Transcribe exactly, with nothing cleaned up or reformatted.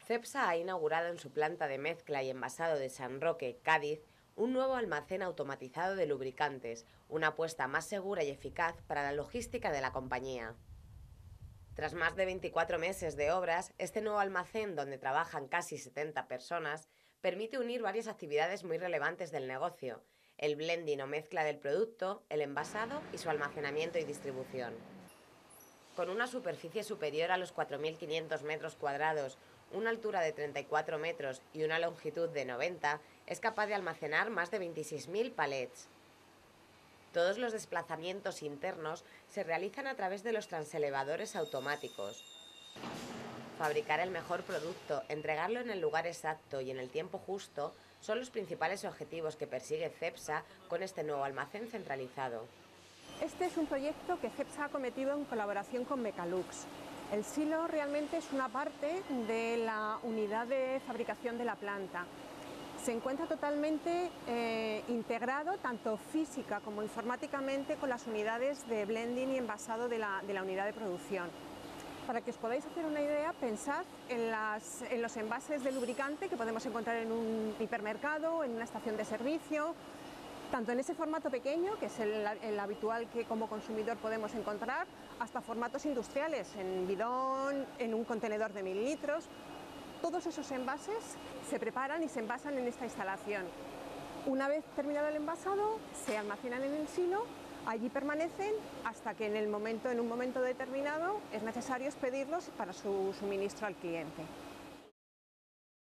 Cepsa ha inaugurado en su planta de mezcla y envasado de San Roque, Cádiz, un nuevo almacén automatizado de lubricantes, una apuesta más segura y eficaz para la logística de la compañía. Tras más de veinticuatro meses de obras, este nuevo almacén, donde trabajan casi setenta personas, permite unir varias actividades muy relevantes del negocio: el blending o mezcla del producto, el envasado y su almacenamiento y distribución. Con una superficie superior a los cuatro mil quinientos metros cuadrados, una altura de treinta y cuatro metros y una longitud de noventa, es capaz de almacenar más de veintiséis mil palets. Todos los desplazamientos internos se realizan a través de los transelevadores automáticos. Fabricar el mejor producto, entregarlo en el lugar exacto y en el tiempo justo son los principales objetivos que persigue Cepsa con este nuevo almacén centralizado. Este es un proyecto que Cepsa ha cometido en colaboración con Mecalux. El silo realmente es una parte de la unidad de fabricación de la planta. Se encuentra totalmente eh, integrado, tanto física como informáticamente, con las unidades de blending y envasado de la, de la unidad de producción. Para que os podáis hacer una idea, pensad en, las, en los envases de lubricante que podemos encontrar en un hipermercado, en una estación de servicio, tanto en ese formato pequeño, que es el, el habitual que como consumidor podemos encontrar, hasta formatos industriales, en bidón, en un contenedor de mil litros. Todos esos envases se preparan y se envasan en esta instalación. Una vez terminado el envasado, se almacenan en el silo, allí permanecen hasta que en, el momento, en un momento determinado es necesario expedirlos para su suministro al cliente.